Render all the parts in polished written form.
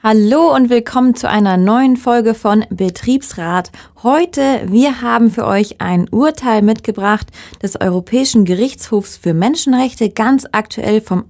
Hallo und willkommen zu einer neuen Folge von Betriebsrat. Heute, wir haben für euch ein Urteil mitgebracht des Europäischen Gerichtshofs für Menschenrechte, ganz aktuell vom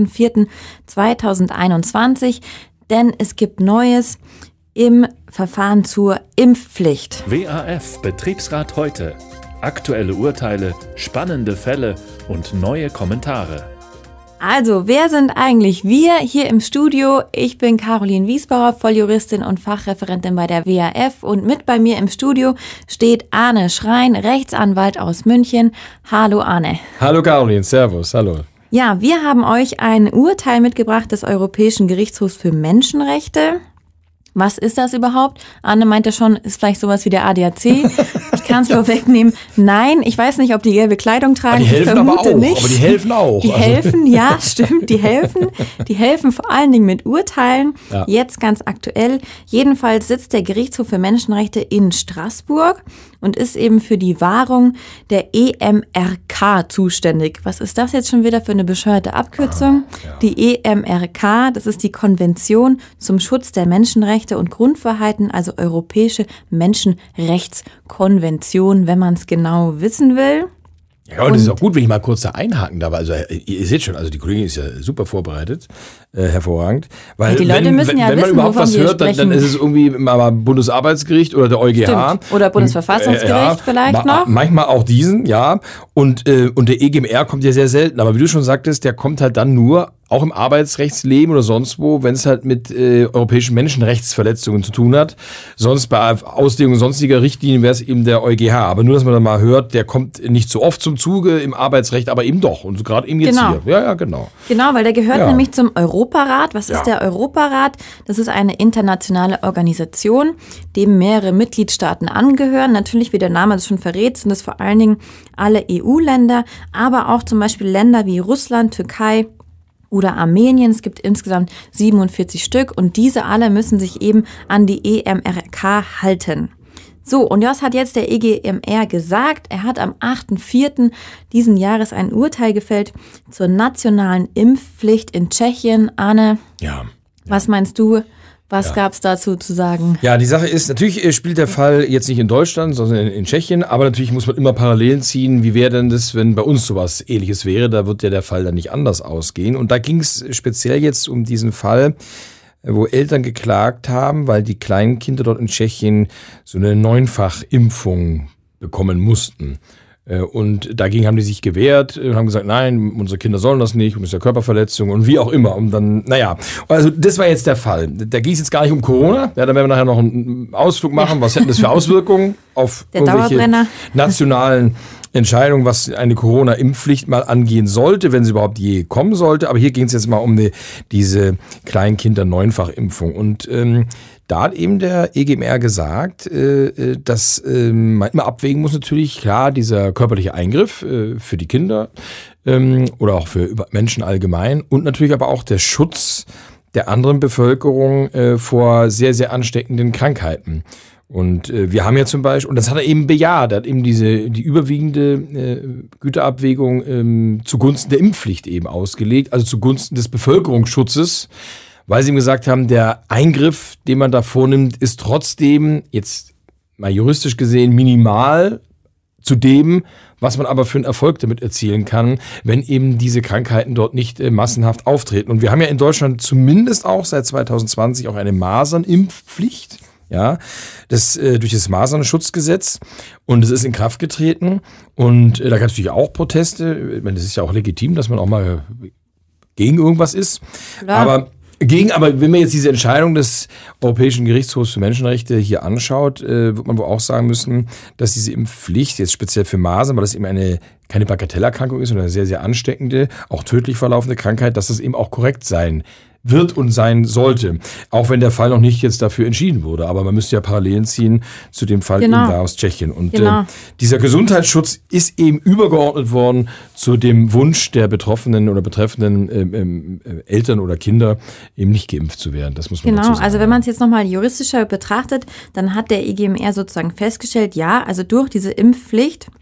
8.4.2021, denn es gibt Neues im Verfahren zur Impfpflicht. WAF Betriebsrat heute. Aktuelle Urteile, spannende Fälle und neue Kommentare. Also, wer sind eigentlich wir hier im Studio? Ich bin Caroline Wiesbauer, Volljuristin und Fachreferentin bei der WAF und mit bei mir im Studio steht Arne Schrein, Rechtsanwalt aus München. Hallo Arne. Hallo Caroline, servus, hallo. Ja, wir haben euch ein Urteil mitgebracht des Europäischen Gerichtshofs für Menschenrechte. Was ist das überhaupt? Arne meinte schon, ist vielleicht sowas wie der ADAC. Ich kann es vorwegnehmen. Nein, ich weiß nicht, ob die gelbe Kleidung tragen. Die helfen aber auch. Nicht. Aber die helfen auch. Die helfen, ja, stimmt, die helfen. Die helfen vor allen Dingen mit Urteilen. Ja. Jetzt ganz aktuell. Jedenfalls sitzt der Gerichtshof für Menschenrechte in Straßburg und ist eben für die Wahrung der EMRK zuständig. Was ist das jetzt schon wieder für eine bescheuerte Abkürzung? Ja. Die EMRK, das ist die Konvention zum Schutz der Menschenrechte und Grundfreiheiten, also Europäische Menschenrechtskonvention, wenn man es genau wissen will. Ja, und es ist auch gut, wenn ich mal kurz da einhaken darf. Also ihr seht schon, also die Kollegin ist ja super vorbereitet, hervorragend. Weil ja, die Leute müssen ja wenn wissen, man überhaupt was hört, dann ist es irgendwie mal Bundesarbeitsgericht oder der EuGH. Stimmt. Oder Bundesverfassungsgericht vielleicht noch. Manchmal auch diesen, ja. Und der EGMR kommt ja sehr selten. Aber wie du schon sagtest, der kommt halt dann nur auch im Arbeitsrechtsleben oder sonst wo, wenn es halt mit europäischen Menschenrechtsverletzungen zu tun hat. Sonst bei Auslegung sonstiger Richtlinien wäre es eben der EuGH. Aber nur, dass man dann mal hört, der kommt nicht so oft zum Zuge im Arbeitsrecht, aber eben doch. Und gerade eben jetzt hier. Ja, genau. Genau, weil der gehört nämlich zum Europarat. Was ist der Europarat? Das ist eine internationale Organisation, dem mehrere Mitgliedstaaten angehören. Natürlich, wie der Name das schon verrät, sind es vor allen Dingen alle EU-Länder, aber auch zum Beispiel Länder wie Russland, Türkei oder Armenien. Es gibt insgesamt 47 Stück und diese alle müssen sich eben an die EMRK halten. So, und was hat jetzt der EGMR gesagt? Er hat am 8.4. diesen Jahres ein Urteil gefällt zur nationalen Impfpflicht in Tschechien. Arne, was meinst du? Was gab es dazu zu sagen? Ja, die Sache ist, natürlich spielt der Fall jetzt nicht in Deutschland, sondern in Tschechien, aber natürlich muss man immer Parallelen ziehen. Wie wäre denn das, wenn bei uns sowas Ähnliches wäre? Da wird ja der Fall dann nicht anders ausgehen. Und da ging es speziell jetzt um diesen Fall, wo Eltern geklagt haben, weil die kleinen Kinder dort in Tschechien so eine 9-fach-Impfung bekommen mussten. Und dagegen haben die sich gewehrt und haben gesagt, nein, unsere Kinder sollen das nicht und das ist ja Körperverletzung und wie auch immer. Und dann, also das war jetzt der Fall. Da ging es jetzt gar nicht um Corona. Ja, da werden wir nachher noch einen Ausflug machen. Was hätten das für Auswirkungen auf irgendwelche nationalen Entscheidungen, was eine Corona-Impfpflicht mal angehen sollte, wenn sie überhaupt je kommen sollte. Aber hier ging es jetzt mal um diese Kleinkinder-9-fach-Impfung. Und da hat eben der EGMR gesagt, dass man immer abwägen muss natürlich, klar, dieser körperliche Eingriff für die Kinder oder auch für Menschen allgemein und natürlich aber auch der Schutz der anderen Bevölkerung vor sehr, sehr ansteckenden Krankheiten. Und wir haben ja zum Beispiel, und das hat er eben bejaht, er hat eben die überwiegende Güterabwägung zugunsten der Impfpflicht eben ausgelegt, also zugunsten des Bevölkerungsschutzes, weil sie ihm gesagt haben, der Eingriff, den man da vornimmt, ist trotzdem, jetzt mal juristisch gesehen, minimal zu dem, was man aber für einen Erfolg damit erzielen kann, wenn eben diese Krankheiten dort nicht massenhaft auftreten. Und wir haben ja in Deutschland zumindest auch seit 2020 auch eine Masernimpfpflicht. Ja, das durch das Masernschutzgesetz und es ist in Kraft getreten und da gab es natürlich auch Proteste. Ich meine, das ist ja auch legitim, dass man auch mal gegen irgendwas ist. Aber wenn man jetzt diese Entscheidung des Europäischen Gerichtshofs für Menschenrechte hier anschaut, wird man wohl auch sagen müssen, dass diese Impfpflicht jetzt speziell für Masern, weil das eben keine Bagatellerkrankung ist, sondern eine sehr, sehr ansteckende, auch tödlich verlaufende Krankheit, dass das eben auch korrekt sein wird und sein sollte. Auch wenn der Fall noch nicht jetzt dafür entschieden wurde. Aber man müsste ja Parallelen ziehen zu dem Fall eben da aus Tschechien. Und dieser Gesundheitsschutz ist eben übergeordnet worden zu dem Wunsch der betroffenen oder betreffenden Eltern oder Kinder, eben nicht geimpft zu werden. Das muss man dazu sagen. Also wenn man es jetzt nochmal juristischer betrachtet, dann hat der EGMR sozusagen festgestellt, ja, also durch diese Impfpflicht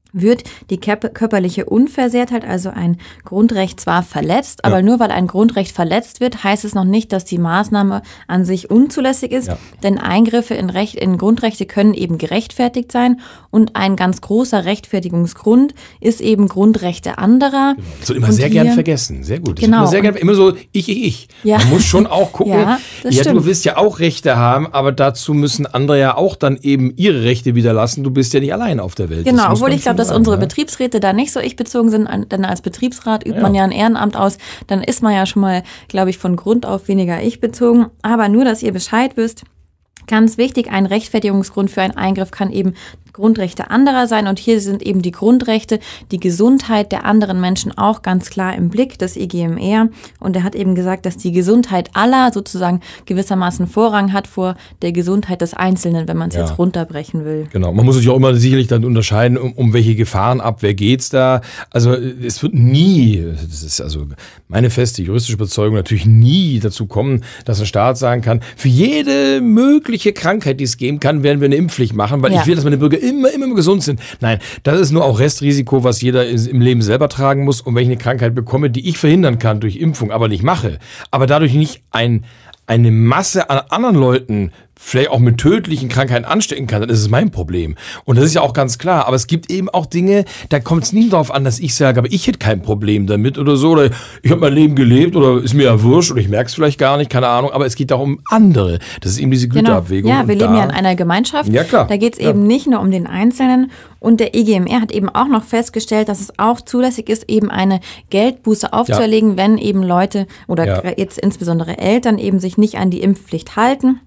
wird die körperliche Unversehrtheit, also ein Grundrecht, zwar verletzt, aber nur weil ein Grundrecht verletzt wird, heißt es noch nicht, dass die Maßnahme an sich unzulässig ist, denn Eingriffe in Grundrechte können eben gerechtfertigt sein und ein ganz großer Rechtfertigungsgrund ist eben Grundrechte anderer. Genau. Das wird immer sehr gern vergessen, sehr gut. Genau. Das wird immer so, ich. Ja. Man muss schon auch gucken, du willst ja auch Rechte haben, aber dazu müssen andere ja auch dann eben ihre Rechte wieder lassen. Du bist ja nicht allein auf der Welt. Genau, obwohl ich glaube, dass unsere Betriebsräte da nicht so ich-bezogen sind, denn als Betriebsrat übt man ja ein Ehrenamt aus, dann ist man ja schon mal, glaube ich, von Grund auf weniger ich-bezogen. Aber nur, dass ihr Bescheid wisst, ganz wichtig, ein Rechtfertigungsgrund für einen Eingriff kann eben Grundrechte anderer sein und hier sind eben die Grundrechte, die Gesundheit der anderen Menschen auch ganz klar im Blick, das EGMR, und er hat eben gesagt, dass die Gesundheit aller sozusagen gewissermaßen Vorrang hat vor der Gesundheit des Einzelnen, wenn man es jetzt runterbrechen will. Genau, man muss sich auch immer sicherlich dann unterscheiden, um welche Gefahrenabwehr geht's da. Also es wird nie, das ist also meine feste juristische Überzeugung, natürlich nie dazu kommen, dass ein Staat sagen kann, für jede mögliche Krankheit, die es geben kann, werden wir eine Impfpflicht machen, weil ich will, dass meine Bürger immer gesund sind. Nein, das ist nur auch Restrisiko, was jeder im Leben selber tragen muss. Und wenn ich eine Krankheit bekomme, die ich verhindern kann durch Impfung, aber nicht mache, aber dadurch nicht eine Masse an anderen Leuten vielleicht auch mit tödlichen Krankheiten anstecken kann, dann ist es mein Problem. Und das ist ja auch ganz klar. Aber es gibt eben auch Dinge, da kommt es nie darauf an, dass ich sage, aber ich hätte kein Problem damit oder so. Oder ich habe mein Leben gelebt oder ist mir ja wurscht oder ich merke es vielleicht gar nicht, keine Ahnung. Aber es geht auch um andere. Das ist eben diese Güterabwägung. Ja, wir leben ja in einer Gemeinschaft. Ja, klar. Da geht es eben nicht nur um den Einzelnen. Und der EGMR hat eben auch noch festgestellt, dass es auch zulässig ist, eben eine Geldbuße aufzuerlegen, wenn eben Leute oder jetzt insbesondere Eltern eben sich nicht an die Impfpflicht halten.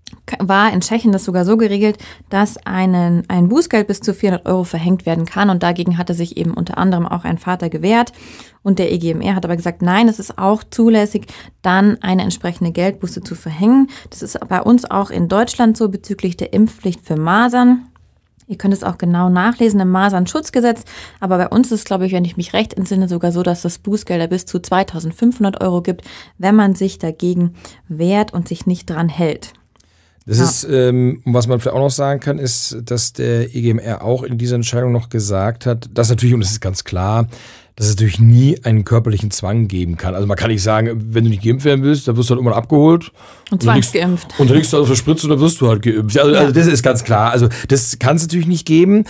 War in Tschechien das sogar so geregelt, dass ein Bußgeld bis zu 400 € verhängt werden kann. Und dagegen hatte sich eben unter anderem auch ein Vater gewehrt. Und der EGMR hat aber gesagt, nein, es ist auch zulässig, dann eine entsprechende Geldbuße zu verhängen. Das ist bei uns auch in Deutschland so bezüglich der Impfpflicht für Masern. Ihr könnt es auch genau nachlesen im Masernschutzgesetz. Aber bei uns ist es, glaube ich, wenn ich mich recht entsinne, sogar so, dass es Bußgelder bis zu 2.500 € gibt, wenn man sich dagegen wehrt und sich nicht dran hält. Das ist, was man vielleicht auch noch sagen kann, ist, dass der EGMR auch in dieser Entscheidung noch gesagt hat, dass natürlich, und das ist ganz klar, dass es natürlich nie einen körperlichen Zwang geben kann. Also man kann nicht sagen, wenn du nicht geimpft werden willst, dann wirst du halt irgendwann abgeholt. Und zwangsgeimpft. Und dann liegst du auf der Spritze und dann wirst du halt geimpft. Also das ist ganz klar. Also das kann es natürlich nicht geben.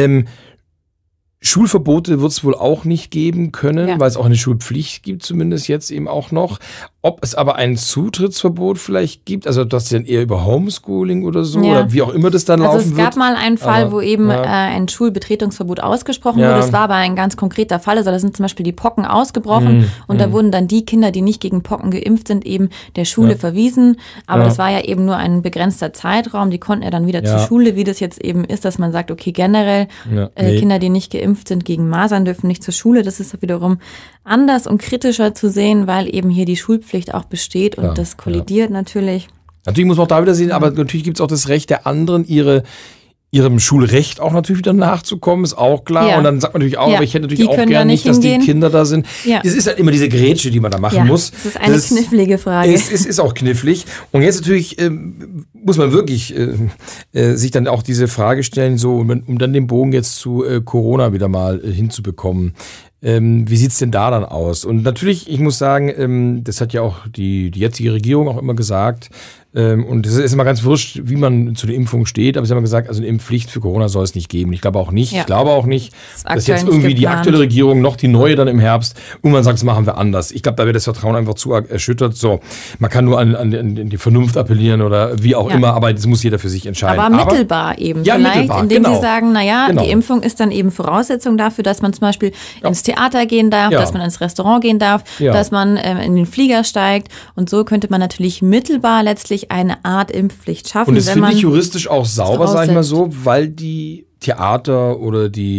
Schulverbote wird es wohl auch nicht geben können, weil es auch eine Schulpflicht gibt, zumindest jetzt eben auch noch. Ob es aber ein Zutrittsverbot vielleicht gibt, also das dann eher über Homeschooling oder so, oder wie auch immer das dann laufen wird. Also es gab mal einen Fall, wo eben ein Schulbetretungsverbot ausgesprochen wurde. Das war aber ein ganz konkreter Fall. Also da sind zum Beispiel die Pocken ausgebrochen und da wurden dann die Kinder, die nicht gegen Pocken geimpft sind, eben der Schule verwiesen. Aber das war ja eben nur ein begrenzter Zeitraum. Die konnten ja dann wieder zur Schule, wie das jetzt eben ist, dass man sagt, okay, generell Kinder, die nicht geimpft sind gegen Masern, dürfen nicht zur Schule. Das ist wiederum anders und kritischer zu sehen, weil eben hier die Schulpflicht auch besteht und das kollidiert natürlich. Natürlich muss man auch da wieder sehen, aber natürlich gibt es auch das Recht der anderen, ihrem Schulrecht auch natürlich wieder nachzukommen, ist auch klar. Ja. Und dann sagt man natürlich auch, aber ich hätte natürlich auch gerne nicht, dass die Kinder da sind. Ja. Es ist halt immer diese Grätsche, die man da machen muss. Das ist eine knifflige Frage. Es ist auch knifflig. Und jetzt natürlich muss man wirklich sich dann auch diese Frage stellen, so um dann den Bogen jetzt zu Corona wieder mal hinzubekommen. Wie sieht's denn da dann aus? Und natürlich, ich muss sagen, das hat ja auch die jetzige Regierung auch immer gesagt, und es ist immer ganz wurscht, wie man zu der Impfung steht, aber sie haben gesagt, also eine Impfpflicht für Corona soll es nicht geben. Ich glaube auch nicht. Ja. Ich glaube auch nicht, dass jetzt irgendwie die aktuelle Regierung noch die neue dann im Herbst irgendwann sagt, das machen wir anders. Ich glaube, da wird das Vertrauen einfach zu erschüttert. So, man kann nur an die Vernunft appellieren oder wie auch immer, aber das muss jeder für sich entscheiden. Aber mittelbar eben. Ja, vielleicht, mittelbar, indem sie sagen, die Impfung ist dann eben Voraussetzung dafür, dass man zum Beispiel ins Theater gehen darf, dass man ins Restaurant gehen darf, dass man in den Flieger steigt. Und so könnte man natürlich mittelbar letztlich eine Art Impfpflicht schaffen. Und das finde ich juristisch auch sauber, sage ich mal so, weil die Theater oder die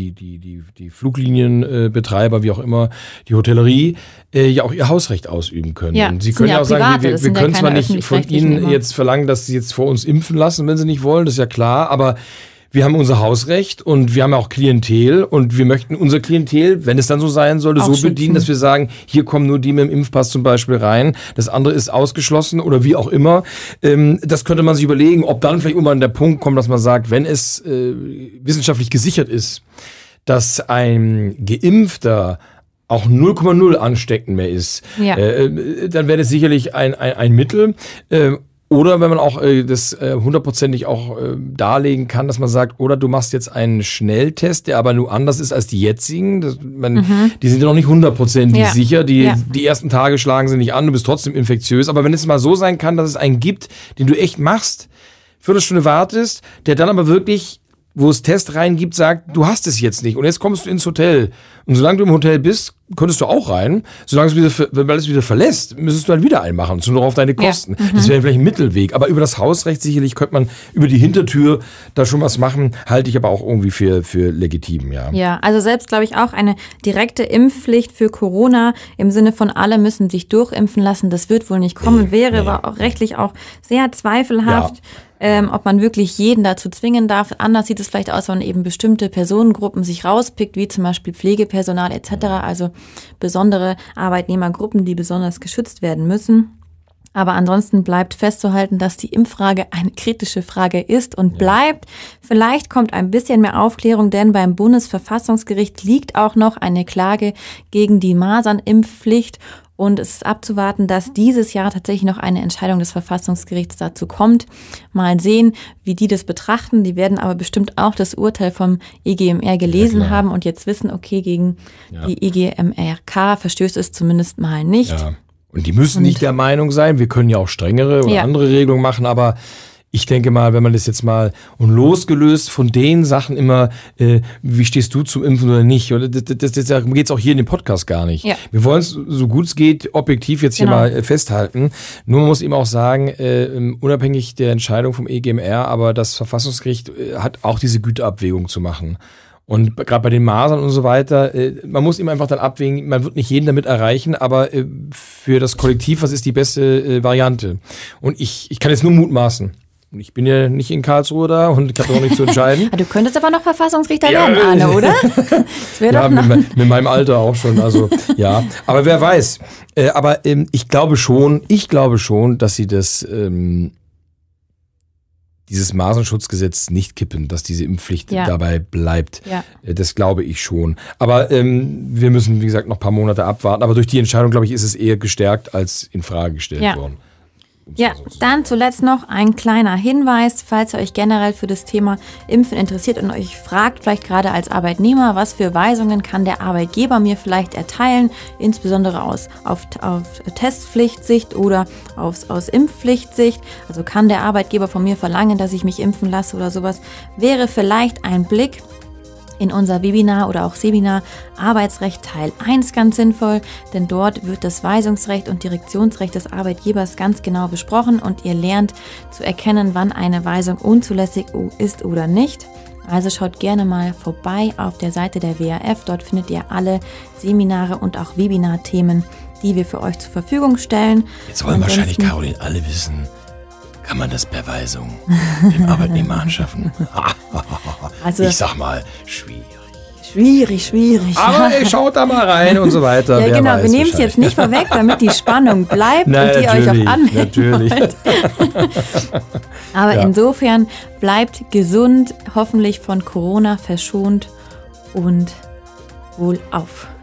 Fluglinienbetreiber, wie auch immer, die Hotellerie, ja auch ihr Hausrecht ausüben können. Ja, und sie können ja auch sagen, wir können zwar nicht von ihnen jetzt verlangen, dass sie jetzt vor uns impfen lassen, wenn sie nicht wollen, das ist ja klar, aber wir haben unser Hausrecht und wir haben auch Klientel und wir möchten unser Klientel, wenn es dann so sein sollte, so bedienen, dass wir sagen, hier kommen nur die mit dem Impfpass zum Beispiel rein, das andere ist ausgeschlossen oder wie auch immer. Das könnte man sich überlegen, ob dann vielleicht irgendwann der Punkt kommt, dass man sagt, wenn es wissenschaftlich gesichert ist, dass ein Geimpfter auch 0,0 ansteckend mehr ist, dann wäre das sicherlich ein Mittel. Oder wenn man auch das hundertprozentig auch darlegen kann, dass man sagt, oder du machst jetzt einen Schnelltest, der aber nur anders ist als die jetzigen. Die sind ja noch nicht hundertprozentig sicher. Die ersten Tage schlagen sie nicht an, du bist trotzdem infektiös. Aber wenn es mal so sein kann, dass es einen gibt, den du echt machst, Viertelstunde wartest, der dann aber wirklich, wo es Test reingibt, sagt, du hast es jetzt nicht. Und jetzt kommst du ins Hotel. Und solange du im Hotel bist, könntest du auch rein. Solange wenn es wieder verlässt, müsstest du dann wieder einmachen. Nur auf deine Kosten. Ja. Das wäre vielleicht ein Mittelweg. Aber über das Hausrecht sicherlich könnte man über die Hintertür da schon was machen. Halte ich aber auch irgendwie für legitim, ja. Ja, also selbst glaube ich auch eine direkte Impfpflicht für Corona im Sinne von alle müssen sich durchimpfen lassen. Das wird wohl nicht kommen. War auch rechtlich auch sehr zweifelhaft. Ja. Ob man wirklich jeden dazu zwingen darf. Anders sieht es vielleicht aus, wenn man eben bestimmte Personengruppen sich rauspickt, wie zum Beispiel Pflegepersonal etc., also besondere Arbeitnehmergruppen, die besonders geschützt werden müssen. Aber ansonsten bleibt festzuhalten, dass die Impffrage eine kritische Frage ist und bleibt. Vielleicht kommt ein bisschen mehr Aufklärung, denn beim Bundesverfassungsgericht liegt auch noch eine Klage gegen die Masernimpfpflicht. Und es ist abzuwarten, dass dieses Jahr tatsächlich noch eine Entscheidung des Verfassungsgerichts dazu kommt. Mal sehen, wie die das betrachten. Die werden aber bestimmt auch das Urteil vom EGMR gelesen haben und jetzt wissen, okay, gegen die EGMRK verstößt es zumindest mal nicht. Ja. Und die müssen nicht der Meinung sein. Wir können ja auch strengere oder andere Regelungen machen, aber ich denke mal, wenn man das jetzt mal und losgelöst von den Sachen immer, wie stehst du zum Impfen oder nicht? Oder das geht es auch hier in dem Podcast gar nicht. Ja. Wir wollen es so gut es geht objektiv jetzt hier mal festhalten. Nur man muss eben auch sagen, unabhängig der Entscheidung vom EGMR, aber das Verfassungsgericht hat auch diese Güteabwägung zu machen. Und gerade bei den Masern und so weiter, man muss eben einfach dann abwägen, man wird nicht jeden damit erreichen, aber für das Kollektiv, was ist die beste Variante? Und ich kann jetzt nur mutmaßen. Und ich bin ja nicht in Karlsruhe da und ich habe auch nicht zu entscheiden. Du könntest aber noch Verfassungsrichter werden, Arne, oder? Das mit meinem Alter auch schon. Also ja, aber wer weiß. Aber ich glaube schon, dass sie dieses Masenschutzgesetz nicht kippen, dass diese Impfpflicht dabei bleibt. Ja. Das glaube ich schon. Aber wir müssen, wie gesagt, noch ein paar Monate abwarten. Aber durch die Entscheidung, glaube ich, ist es eher gestärkt als in Frage gestellt worden. Ja, dann zuletzt noch ein kleiner Hinweis, falls ihr euch generell für das Thema Impfen interessiert und euch fragt, vielleicht gerade als Arbeitnehmer, was für Weisungen kann der Arbeitgeber mir vielleicht erteilen, insbesondere auf Testpflichtsicht oder aus Impfpflichtsicht. Also kann der Arbeitgeber von mir verlangen, dass ich mich impfen lasse oder sowas, wäre vielleicht ein Blick in unser Webinar oder auch Seminar Arbeitsrecht Teil 1 ganz sinnvoll, denn dort wird das Weisungsrecht und Direktionsrecht des Arbeitgebers ganz genau besprochen und ihr lernt zu erkennen, wann eine Weisung unzulässig ist oder nicht. Also schaut gerne mal vorbei auf der Seite der WAF, dort findet ihr alle Seminare und auch Webinar-Themen, die wir für euch zur Verfügung stellen. Jetzt wollen wahrscheinlich, Caroline, alle wissen, kann man das per Weisung dem Arbeitnehmer anschaffen? Also, ich sag mal, schwierig. Aber schaut da mal rein und so weiter. Ja, genau, wir nehmen es jetzt nicht vorweg, damit die Spannung bleibt und ihr euch auch anmelden wollt. Aber insofern bleibt gesund, hoffentlich von Corona verschont und wohlauf.